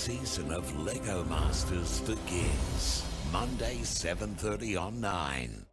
season of Lego Masters begins. Monday, 7:30 on 9.